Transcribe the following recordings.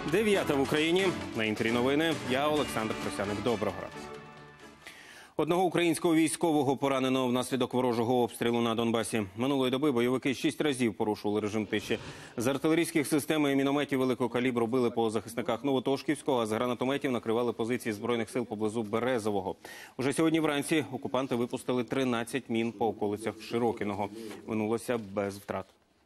9 в Україні. На Інтері новини. Я Олександр Просяник. Доброго ранку. Одного українського військового поранено внаслідок ворожого обстрілу на Донбасі. Минулої доби бойовики 6 разів порушували режим тиші. З артилерійських систем і мінометів великого калібру били по захисниках Новотошківського, а з гранатометів накривали позиції Збройних сил поблизу Березового. Уже сьогодні вранці окупанти випустили 13 мін по околицях Широкіного. Минулося без втрат.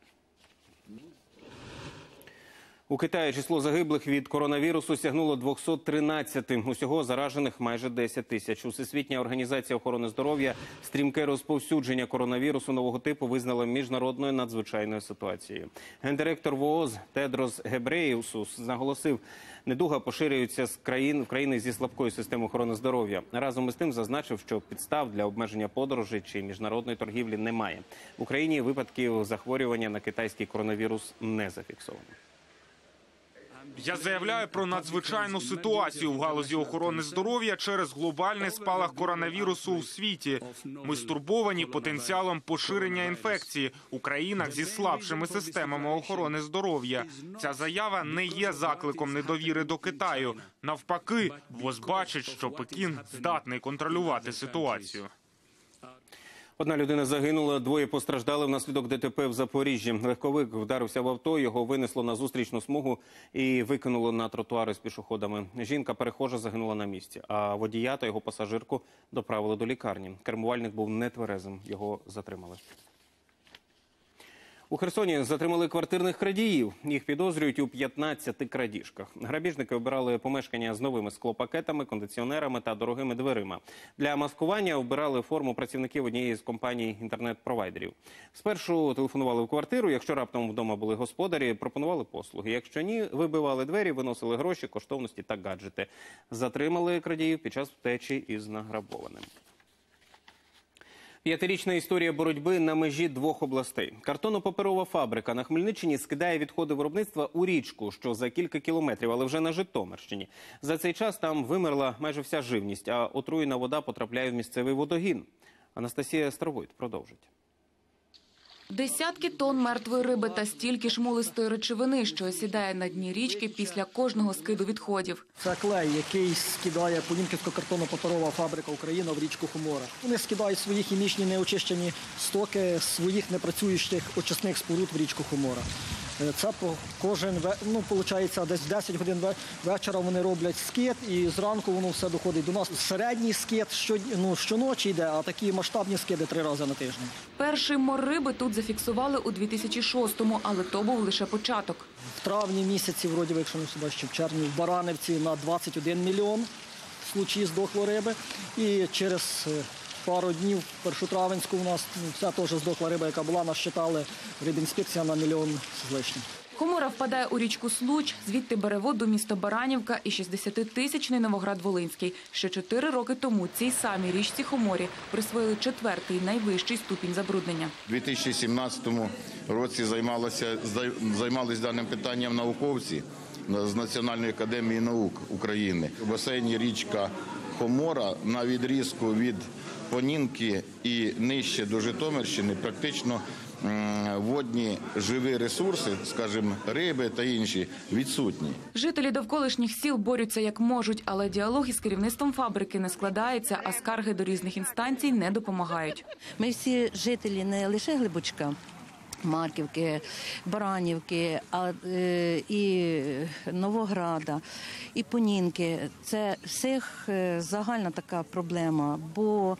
У Китаї число загиблих від коронавірусу сягнуло 213. Усього заражених майже 10 тисяч. Всесвітня організація охорони здоров'я стрімке розповсюдження коронавірусу нового типу визнала міжнародною надзвичайною ситуацією. Гендиректор ВООЗ Тедрос Гебреєсус наголосив, недуга поширюється в країни зі слабкою системою охорони здоров'я. Разом із тим зазначив, що підстав для обмеження подорожей чи міжнародної торгівлі немає. В Україні випадків захворювання на китайський коронавірус не зафіксовано. Я заявляю про надзвичайну ситуацію в галузі охорони здоров'я через глобальний спалах коронавірусу у світі. Ми стурбовані потенціалом поширення інфекції у країнах зі слабшими системами охорони здоров'я. Ця заява не є закликом недовіри до Китаю. Навпаки, ВОЗ бачить, що Пекін здатний контролювати ситуацію. Одна людина загинула, двоє постраждали внаслідок ДТП в Запоріжжі. Легковик вдарився в авто, його винесло на зустрічну смугу і викинуло на тротуари з пішоходами. Жінка-перехожа загинула на місці, а водія та його пасажирку доправили до лікарні. Кермувальник був нетверезим, його затримали. У Херсоні затримали квартирних крадіїв. Їх підозрюють у 15 крадіжках. Грабіжники обирали помешкання з новими склопакетами, кондиціонерами та дорогими дверима. Для маскування обирали форму працівників однієї з компаній інтернет-провайдерів. Спершу телефонували в квартиру, якщо раптом вдома були господарі, пропонували послуги. Якщо ні, вибивали двері, виносили гроші, коштовності та гаджети. Затримали крадіїв під час втечі із награбованим. 5-річна історія боротьби на межі двох областей. Картонно-паперова фабрика на Хмельниччині скидає відходи виробництва у річку, що за кілька кілометрів, але вже на Житомирщині. За цей час там вимерла майже вся живність, а отруєна вода потрапляє в місцевий водогін. Анастасія Старовойт продовжить. Десятки тонн мертвої риби та стільки ж мулистої речовини, що осідає на дні річки після кожного скиду відходів. Це клей, який скидає Полінківсько-картонно-паперова фабрика «Україна» в річку Хомора. Вони скидають свої хімічні неочищені стоки своїх непрацюючих очисних споруд в річку Хомора. Це виходить, десь 10 годин вечора вони роблять скид, і зранку воно все доходить до нас. Середній скид щоночі йде, а такі масштабні скиди 3 рази на тиждень. Перший мор риби тут зафіксували у 2006-му, але то був лише початок. В травні місяці, якщо не себе, ще в червні, в Баранівці на 21 мільйон случаїв здохло риби. І через пару днів в Першотравенську у нас вся теж здохла риба, яка була, нас считали рибінспекція на 1 мільйон з лишнім. Хомора впадає у річку Случ, звідти бере воду місто Баранівка і 60-тисячний Новоград-Волинський. Ще 4 роки тому цій самій річці Хоморі присвоїли 4-й найвищий ступінь забруднення. У 2017 році займалися даним питанням науковці з Національної академії наук України. У басейні річка Хомора на відрізку від Понінки і нижче до Житомирщини практично водні живі ресурси, скажімо, риби та інші, відсутні. Жителі довколишніх сіл борються як можуть, але діалог із керівництвом фабрики не складається, а скарги до різних інстанцій не допомагають. Ми всі жителі не лише Глибочка, Марківки, Баранівки, і Новограда, і Понінки. Це всіх загальна така проблема, бо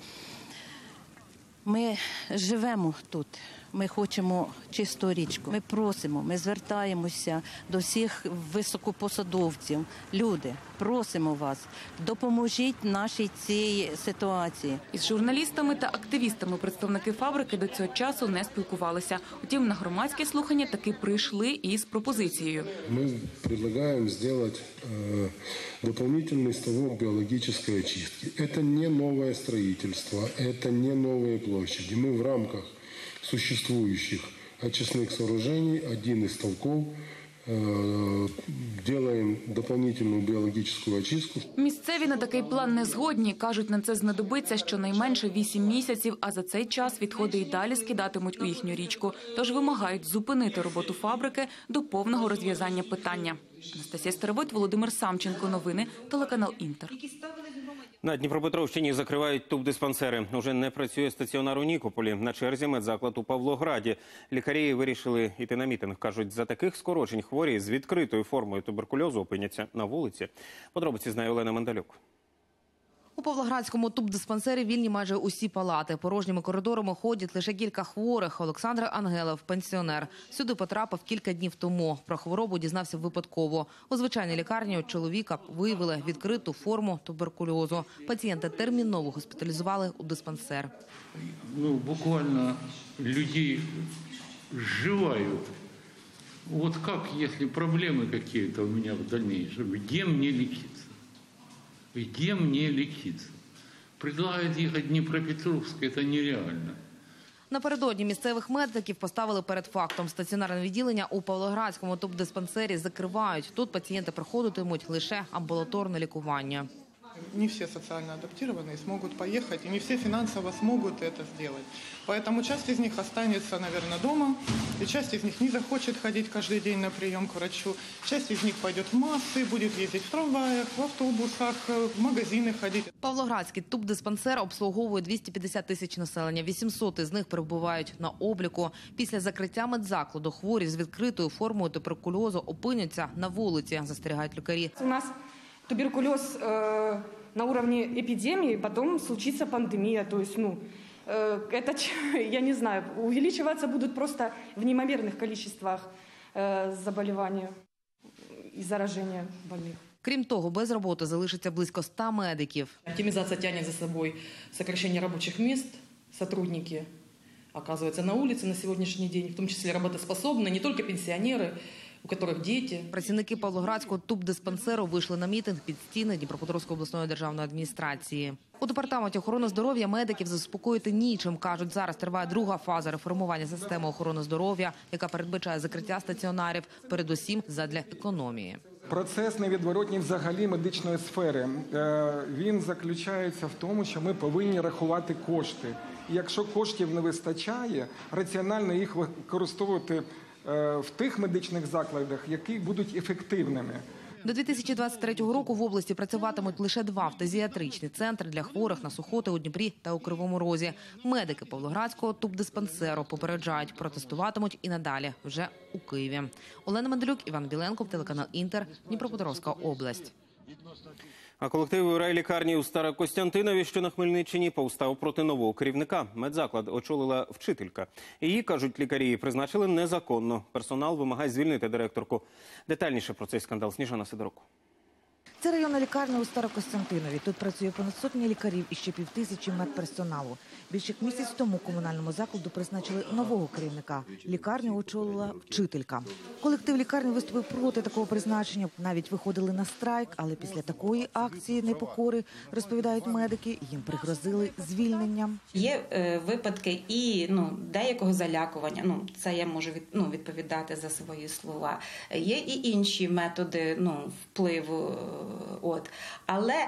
ми живемо тут. Ми хочемо чисту річку. Ми просимо, ми звертаємося до всіх високопосадовців. Люди, просимо вас, допоможіть нашій цій ситуації. Із журналістами та активістами представники фабрики до цього часу не спілкувалися. Утім, на громадські слухання таки прийшли із пропозицією. Ми пропонуємо зробити дополнительный ставок биологической очистки. Это не новое строительство, это не новые площади. Мы в рамках существующих очистных сооружений один из ставков делаем дополнительную биологическую очистку. Місцеві на такий план не згодні. Кажуть, на це знадобиться щонайменше 8 місяців, а за цей час відходи й далі скидатимуть у їхню річку. Тож вимагають зупинити роботу фабрики до повного розв'язання питання. Анастасія Старовойт, Володимир Самченко. Новини, телеканал «Інтер». На Дніпропетровщині закривають тубдиспансери. Уже не працює стаціонар у Нікополі. На черзі медзаклад у Павлограді. Лікарі вирішили йти на мітинг. Кажуть, за таких скорочень хворі з відкритою формою туберкульозу опиняться на вулиці. Подробиці знає Олена Мандалюк. У Павлоградському тубдиспансері вільні майже усі палати. Порожніми коридорами ходять лише кілька хворих. Олександр Ангелов – пенсіонер. Сюди потрапив кілька днів тому. Про хворобу дізнався випадково. У звичайній лікарні у чоловіка виявили відкриту форму туберкульозу. Пацієнта терміново госпіталізували у диспансер. Буквально людей сживают. Вот как, если проблемы какие-то у меня в дальнейшем, где мне лечиться? Где мне лечиться? Предлагают ехать в Дніпропетровськ, это нереально. Напередодні місцевих медиків поставили перед фактом. Стаціонарне відділення у Павлоградському тубдиспансері закривають. Тут пацієнти проходитимуть лише амбулаторне лікування. Не все социально адаптированные смогут поехать, и не все финансово смогут это сделать. Поэтому часть из них останется, наверное, дома, и часть из них не захочет ходить каждый день на прием к врачу. Часть из них пойдет в массы, будет ездить в трамваях, в автобусах, в магазины ходить. Павлоградський тубдиспансер обслуговує 250 тисяч населення. 800 із них перебувають на обліку. Після закриття медзакладу хворі з відкритою формою туберкульозу опиняться на вулиці, застерігають лікарі. У нас туберкулез на уровне эпидемии, потом случится пандемия. То есть, это, я не знаю, увеличиваться будут просто в неимоверных количествах заболевания и заражения больных. Крім того, без роботи залишиться близько 100 медиків. Оптимизация тянет за собой сокращение рабочих мест. Сотрудники оказываются на улице на сегодняшний день, в том числе работоспособные, не только пенсионеры, у которых діти. Працівники Павлоградського тубдиспансеру вийшли на мітинг під стіни Дніпропетровської обласної державної адміністрації. У департаменті охорони здоров'я медиків заспокоїти нічим. Кажуть, зараз триває друга фаза реформування системи охорони здоров'я, яка передбачає закриття стаціонарів, передусім задля економії. Процес невідворотній взагалі медичної сфери. Він заключається в тому, що ми повинні рахувати кошти. І якщо коштів не вистачає, раціонально їх використовувати в тих медичних закладах, які будуть ефективними. До 2023 року в області працюватимуть лише 2 фтизіатричні центри для хворих на сухоти у Дніпрі та у Кривому Розі. Медики Павлоградського тубдиспансеру попереджають, протестуватимуть і надалі, вже у Києві. Олена Мандалюк, Іван Біленко, телеканал «Інтер», Дніпропетровська область. А колектив у райлікарні у Старокостянтинові, що на Хмельниччині, повстав проти нового керівника. Медзаклад очолила вчителька. Її, кажуть лікарі, призначили незаконно. Персонал вимагає звільнити директорку. Детальніше про цей скандал Сніжана Сидорук. Це районна лікарня у Старокостянтинові. Тут працює понад сотні лікарів і ще 5000 медперсоналу. Більше як місяць тому комунальному закладу призначили нового керівника. Лікарню очолила вчителька. Колектив лікарні виступив проти такого призначення. Навіть виходили на страйк, але після такої акції непокори, розповідають медики, їм пригрозили звільненням. Є випадки і деякого залякування. Це я можу відповідати за свої слова. Є і інші методи впливу. Але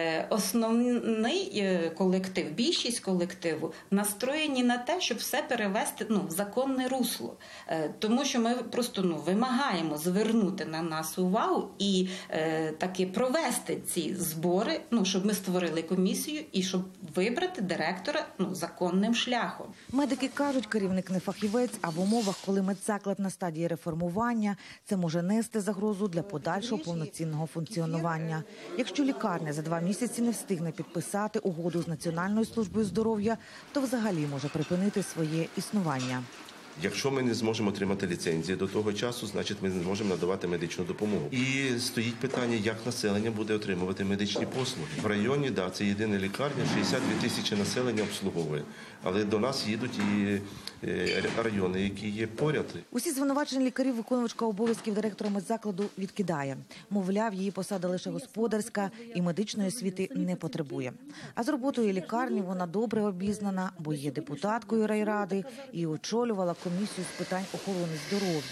основний колектив, більшість колективу настроєні на те, щоб все перевести в законне русло. Тому що ми просто вимагаємо звернути на нас увагу і таки провести ці збори, щоб ми створили комісію і щоб вибрати директора законним шляхом. Медики кажуть, керівник не фахівець, а в умовах, коли медзаклад на стадії реформування, це може нести загрозу для подальшого повноцінного функціонування. Якщо лікарня за 2 місяці не встигне підписати угоду з Національною службою здоров'я, то взагалі може припинити своє існування. Якщо ми не зможемо отримати ліцензії до того часу, значить ми не зможемо надавати медичну допомогу. І стоїть питання, як населення буде отримувати медичні послуги. В районі, це єдина лікарня, 62 тисячі населення обслуговує. Але до нас їдуть і райони, які є поряд. Усі звинувачення лікарів виконувачка обов'язків директора медзакладу відкидає. Мовляв, її посада лише господарська і медичної освіти не потребує. А з роботою лікарні вона добре обізнана, бо є депутаткою райради і очолювала комісію з питань охорони здоров'я.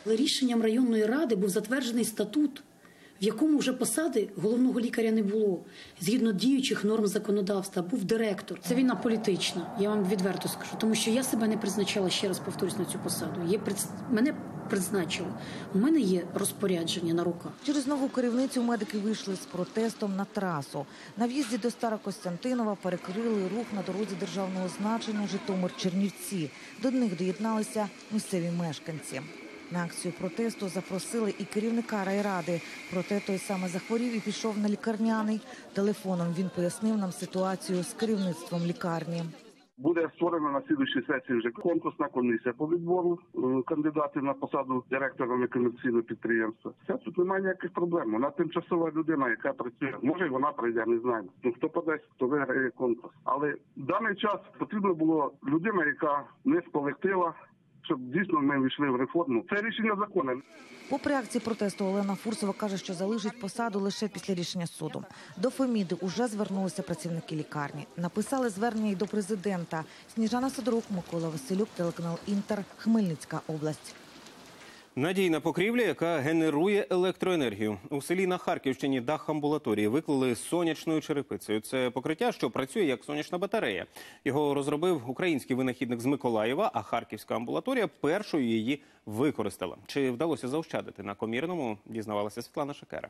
Але рішенням районної ради був затверджений статут, в якому вже посади головного лікаря не було. Згідно діючих норм законодавства, був директор. Це війна політична, я вам відверто скажу. Тому що я себе не призначала, ще раз повторюсь, на цю посаду. Мене призначили. У мене є розпорядження на руках. Через нову керівницю медики вийшли з протестом на трасу. На в'їзді до Старокостянтинова перекрили рух на дорозі державного значення Житомир-Чернівці. До них доєдналися місцеві мешканці. На акцію протесту запросили і керівника райради. Проте той саме захворів і пішов на лікарняний. Телефоном він пояснив нам ситуацію з керівництвом лікарні. Буде створена на слідуючій сесії вже конкурсна комісія по відбору кандидатів на посаду директора некомерційного підприємства. Все, тут немає ніяких проблем. Вона тимчасова людина, яка працює. Може, і вона прийде, не знаю. Хто подасть, хто виграє конкурс. Але в даний час потрібно було людина, яка не з колектива, щоб дійсно ми війшли в реформу. Це рішення закону. Попри акції протесту, Олена Фурсова каже, що залишить посаду лише після рішення суду. До Феміди уже звернулися працівники лікарні. Написали звернення й до президента. Сніжана Сидорук, Микола Василюк, телеканал «Інтер», Хмельницька область. Надійна покрівля, яка генерує електроенергію. У селі на Харківщині дах амбулаторії виклали сонячною черепицею. Це покриття, що працює як сонячна батарея. Його розробив український винахідник з Миколаєва, а харківська амбулаторія першою її використала. Чи вдалося заощадити на комірному, дізнавалася Світлана Шикера.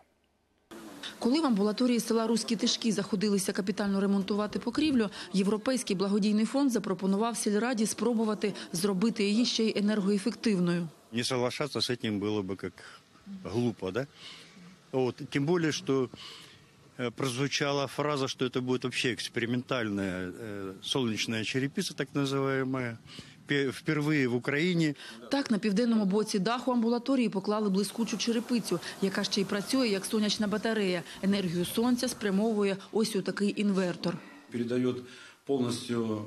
Коли в амбулаторії села Руські Тишки заходилися капітально ремонтувати покрівлю, Європейський благодійний фонд запропонував сільраді спробувати зробити її ще й енергоефективною. Не соглашаться с этим было бы как глупо, да? Вот. Тем более, что прозвучала фраза, что это будет вообще экспериментальная солнечная черепица, так называемая, впервые в Україні. Так, на південному боці даху амбулаторії поклали блискучу черепицю, яка ще й працює як сонячна батарея. Енергію сонця спрямовує ось у такий інвертор. Передает полностью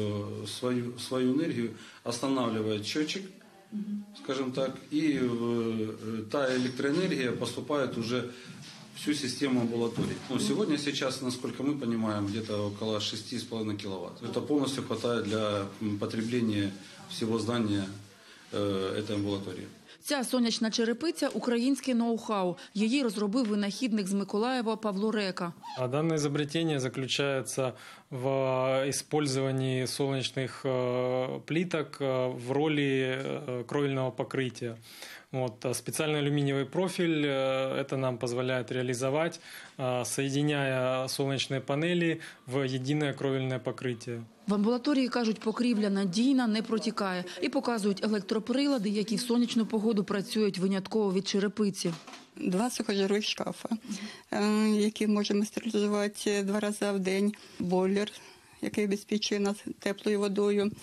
свою энергию, останавливает счетчик, скажем так, и та электроэнергия поступает уже в всю систему амбулатории. Но сегодня, сейчас, насколько мы понимаем, где-то около 6,5 киловатт. Это полностью хватает для потребления всего здания этой амбулатории. Ця сонячна черепиця – українське ноу-хау. Її розробив винахідник з Миколаєва Павло Река. Данное изобретение заключается в использовании солнечных плиток в роли кровельного покрытия. Специальный алюминиевый профиль это нам позволяет реализовать, соединяя солнечные панели в единое кровельное покрытие. В амбулаторії, кажуть, покрівля надійна, не протікає. І показують електроприлади, які в сонячну погоду працюють винятково від черепиці. 2 сухожирових шкафа, які можемо стерилізувати 2 рази в день. Бойлер, який обезпечує нас теплою водою.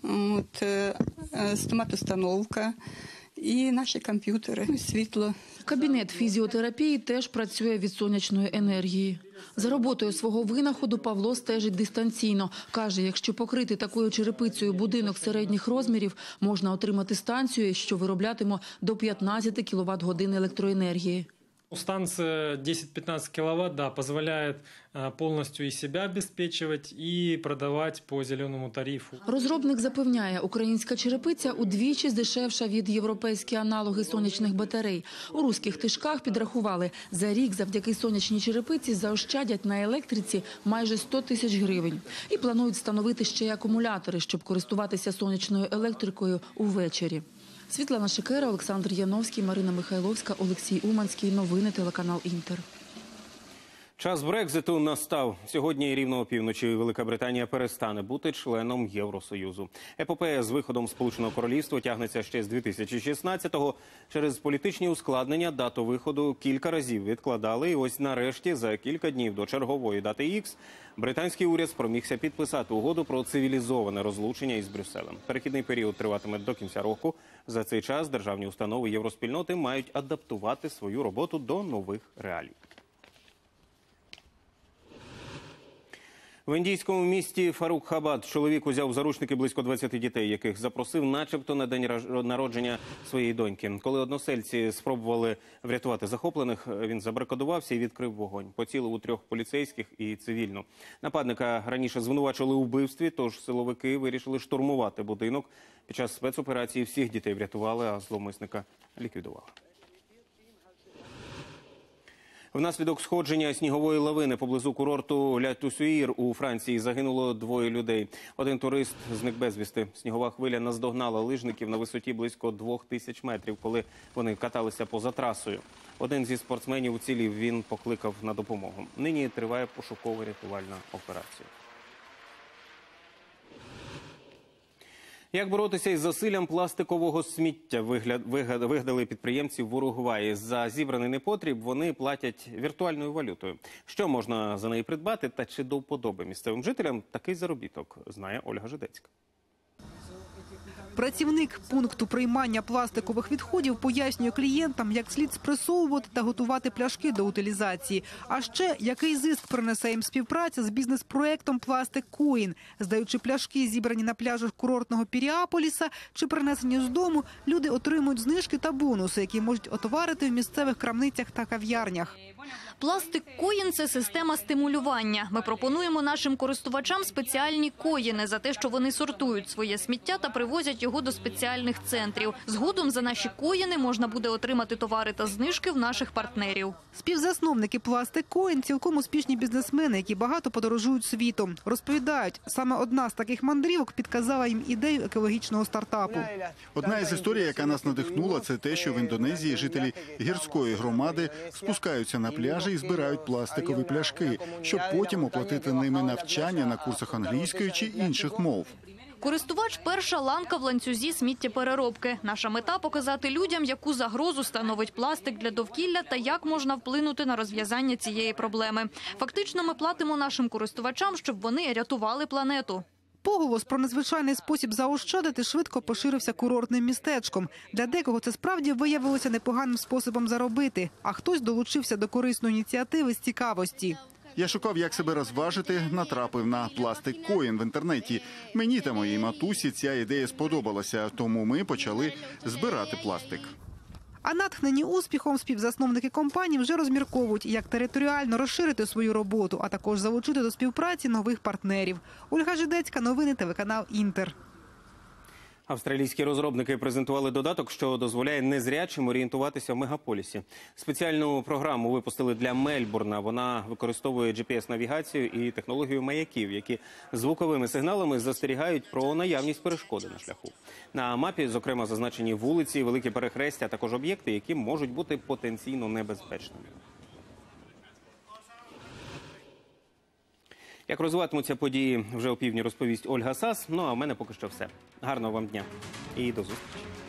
Стоматоустановка. І наші комп'ютери, світло. Кабінет фізіотерапії теж працює від сонячної енергії. За роботою свого винаходу Павло стежить дистанційно. Каже, якщо покрити такою черепицею будинок середніх розмірів, можна отримати станцію, що вироблятиме до 15 кВт-годин електроенергії. Станция 10-15 киловатт, да, позволяет полностью и себя обеспечивать, и продавать по зеленому тарифу. Розробник запевняє, українська черепиця удвічі здешевша від європейські аналоги сонячних батарей. У Руських Тишках підрахували, за рік завдяки сонячній черепиці заощадять на електриці майже 100 тисяч гривень. І планують встановити ще й акумулятори, щоб користуватися сонячною електрикою увечері. Світлана Шикера, Олександр Яновський, Марина Михайловська, Олексій Уманський. Новини телеканал «Інтер». Час Брекзиту настав. Сьогодні рівно опівночі Велика Британія перестане бути членом Євросоюзу. Епопея з виходом Сполученого Королівства тягнеться ще з 2016-го. Через політичні ускладнення дату виходу кілька разів відкладали. І ось нарешті, за кілька днів до чергової дати Х, британський уряд спромігся підписати угоду про цивілізоване розлучення із Брюсселем. Перехідний період триватиме до кінця року. За цей час державні установи євроспільноти мають адаптувати свою роботу до нових реалій. В індійському місті Фарукхабад чоловік узяв в заручники близько 20 дітей, яких запросив начебто на день народження своєї доньки. Коли односельці спробували врятувати захоплених, він забарикадувався і відкрив вогонь. Поцілив у 3 поліцейських і цивільну. Нападника раніше звинувачували у вбивстві, тож силовики вирішили штурмувати будинок. Під час спецоперації всіх дітей врятували, а зловмисника ліквідували. Внаслідок сходження снігової лавини поблизу курорту Ля-Тюсюїр у Франції загинуло 2 людей. Один турист зник безвісти. Снігова хвиля наздогнала лижників на висоті близько 2000 метрів, коли вони каталися поза трасою. Один зі спортсменів уцілів, він покликав на допомогу. Нині триває пошуково-рятувальна операція. Як боротися із засиллям пластикового сміття, вигадали підприємці в Уругваї. За зібраний непотріб вони платять віртуальною валютою. Що можна за неї придбати та чи до вподоби місцевим жителям такий заробіток, знає Ольга Жидецька. Працівник пункту приймання пластикових відходів пояснює клієнтам, як слід спресовувати та готувати пляшки до утилізації. А ще, який зиск принесе їм співпраця з бізнес-проектом «Пластик Коін». Здаючи пляшки, зібрані на пляжах курортного Піріаполіса чи принесені з дому, люди отримують знижки та бонуси, які можуть отоварити в місцевих крамницях та кав'ярнях. Пластик Коїн – це система стимулювання. Ми пропонуємо нашим користувачам спеціальні коїни за те, що вони сортують своє сміття та привозять його до спеціальних центрів. Згодом за наші коїни можна буде отримати товари та знижки в наших партнерів. Співзасновники Пластик Коін – цілком успішні бізнесмени, які багато подорожують світом. Розповідають, саме одна з таких мандрівок підказала їм ідею екологічного стартапу. Одна із історій, яка нас надихнула, це те, що в Індонезії жителі гірської громади спускаються на пляжі і збирають пластикові пляшки, щоб потім оплатити ними навчання на курсах англійської чи інших мов. Користувач – перша ланка в ланцюзі сміттєпереробки. Наша мета – показати людям, яку загрозу становить пластик для довкілля та як можна вплинути на розв'язання цієї проблеми. Фактично, ми платимо нашим користувачам, щоб вони рятували планету. Поголос про незвичайний спосіб заощадити швидко поширився курортним містечком. Для декого це справді виявилося непоганим способом заробити, а хтось долучився до корисної ініціативи з цікавості. Я шукав, як себе розважити, натрапив на Пластик Коін в інтернеті. Мені та моїй матусі ця ідея сподобалася, тому ми почали збирати пластик. А натхнені успіхом співзасновники компанії вже розмірковують, як територіально розширити свою роботу, а також залучити до співпраці нових партнерів. Ольга Жидецька, новини, телеканал «Інтер». Австралійські розробники презентували додаток, що дозволяє незрячим орієнтуватися в мегаполісі. Спеціальну програму випустили для Мельбурна. Вона використовує GPS-навігацію і технологію маяків, які звуковими сигналами застерігають про наявність перешкоди на шляху. На мапі, зокрема, зазначені вулиці, великі перехрестя, а також об'єкти, які можуть бути потенційно небезпечними. Як розвиватимуться події, вже опівдні розповість Ольга Сас. Ну а в мене поки що все. Гарного вам дня і до зустрічі.